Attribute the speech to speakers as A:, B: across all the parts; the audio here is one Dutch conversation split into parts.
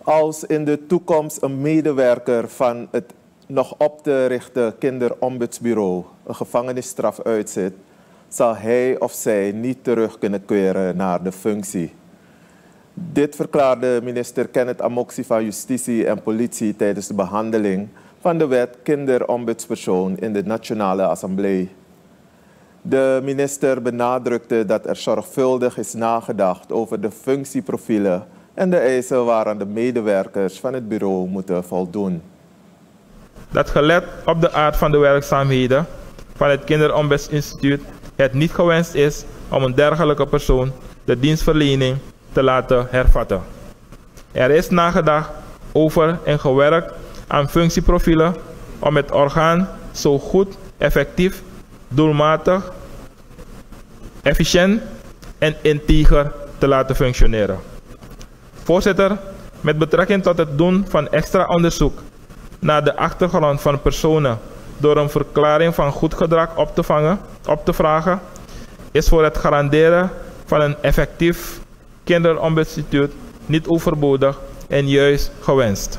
A: Als in de toekomst een medewerker van het nog op te richten kinderombudsbureau een gevangenisstraf uitzit, zal hij of zij niet terug kunnen keren naar de functie. Dit verklaarde minister Kenneth Amoxie van Justitie en Politie tijdens de behandeling van de wet kinderombudspersoon in de Nationale Assemblée. De minister benadrukte dat er zorgvuldig is nagedacht over de functieprofielen en de eisen waaraan de medewerkers van het bureau moeten voldoen.
B: Dat gelet op de aard van de werkzaamheden van het Kinderombudsinstituut het niet gewenst is om een dergelijke persoon de dienstverlening te laten hervatten. Er is nagedacht over en gewerkt aan functieprofielen om het orgaan zo goed, effectief, doelmatig, efficiënt en integer te laten functioneren. Voorzitter, met betrekking tot het doen van extra onderzoek naar de achtergrond van personen door een verklaring van goed gedrag op te vragen, is voor het garanderen van een effectief kinderombudsstituut niet overbodig en juist gewenst.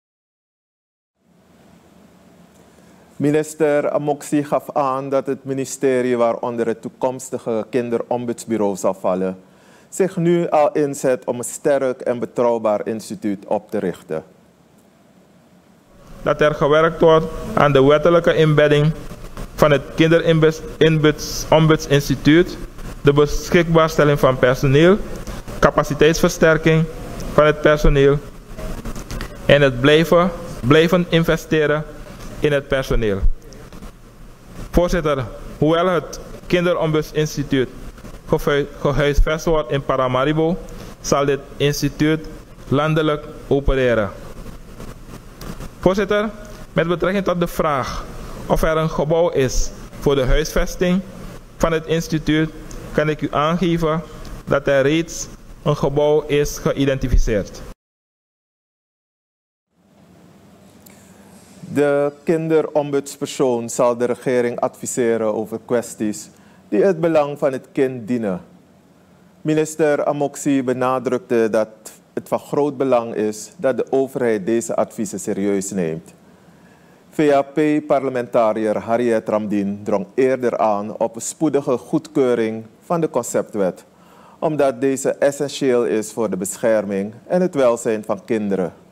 A: Minister Amoxie gaf aan dat het ministerie waaronder het toekomstige kinderombudsbureau zal vallen, zich nu al inzet om een sterk en betrouwbaar instituut op te richten.
B: Dat er gewerkt wordt aan de wettelijke inbedding van het Kinderombudsinstituut, de beschikbaarstelling van personeel, capaciteitsversterking van het personeel en het blijven investeren in het personeel. Voorzitter, hoewel het Kinderombudsinstituut gehuisvest wordt in Paramaribo, zal dit instituut landelijk opereren. Voorzitter, met betrekking tot de vraag of er een gebouw is voor de huisvesting van het instituut, kan ik u aangeven dat er reeds een gebouw is geïdentificeerd.
A: De kinderombudspersoon zal de regering adviseren over kwesties die het belang van het kind dienen. Minister Amoxie benadrukte dat het van groot belang is dat de overheid deze adviezen serieus neemt. VAP-parlementariër Harriet Ramdien drong eerder aan op een spoedige goedkeuring van de conceptwet, omdat deze essentieel is voor de bescherming en het welzijn van kinderen.